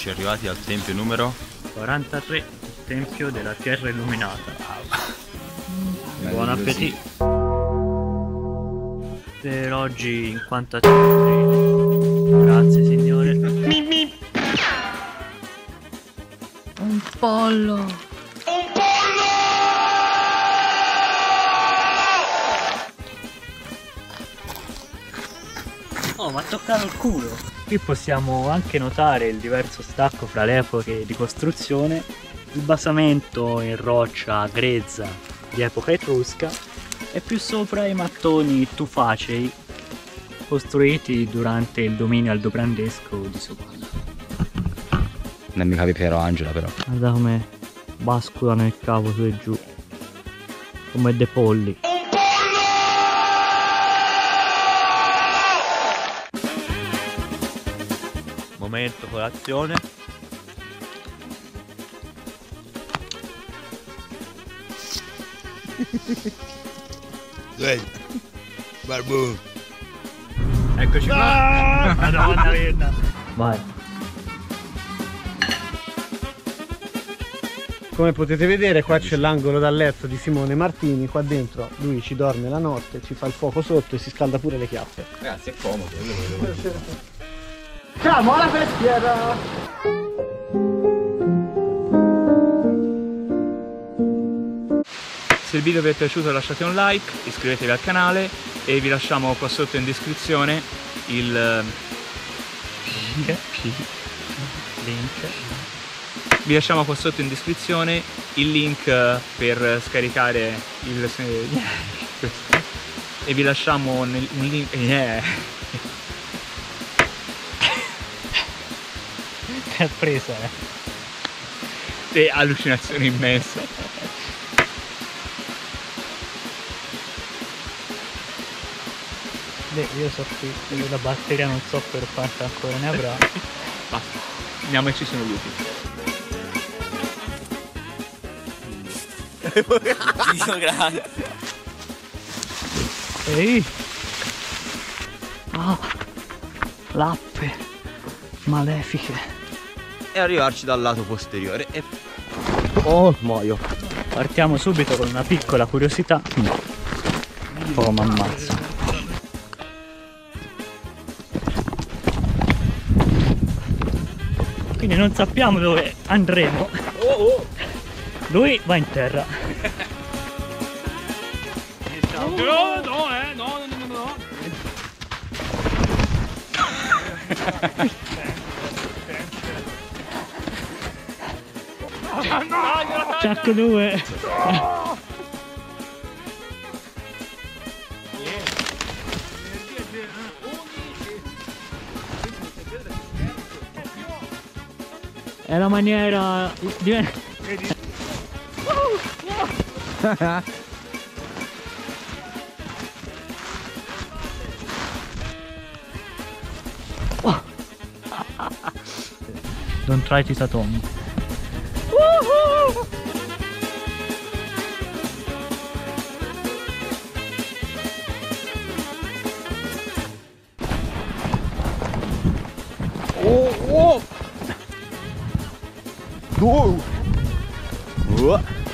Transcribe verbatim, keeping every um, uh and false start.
arrivati al tempio numero quarantatré, il tempio della terra illuminata. Buon appetito. Per oggi in quanto a templi, grazie signore. Un pollo. Un pollo! Oh, mi ha toccato il culo! Qui possiamo anche notare il diverso stacco fra le epoche di costruzione, il basamento in roccia grezza di epoca etrusca e più sopra i mattoni tufacei costruiti durante il dominio aldobrandesco di Sopana. Non mi capi Piero Angela però. Guarda come basculano il capo su e giù, come dei polli. Momento colazione. Sveglia. Barbone. Eccoci qua. Madonna mia. Vai. Come potete vedere qua c'è l'angolo da letto di Simone Martini, qua dentro lui ci dorme la notte, ci fa il fuoco sotto e si scalda pure le chiappe. Ragazzi è comodo. Siamo alla festiera! Se il video vi è piaciuto lasciate un like, iscrivetevi al canale e vi lasciamo qua sotto in descrizione il Link. Link. vi lasciamo qua sotto in descrizione il link per scaricare il e vi lasciamo nel, un link yeah. Che presa eh. E allucinazione immensa. Beh, io so qui, io la batteria non so per quanto ancora ne avrà. Basta, andiamo e ci sono lupi. Dio grande. Ehi! Ah! Lappe! Malefiche! E arrivarci dal lato posteriore e... Oh, muoio! Partiamo subito con una piccola curiosità. Oh, m'ammazzo! Quindi non sappiamo dove andremo. Lui va in terra. No, no, eh, no, no, no, no. Chuck due. È la maniera di... Don't try to Satomi. Oh, oh. Oh. Oh.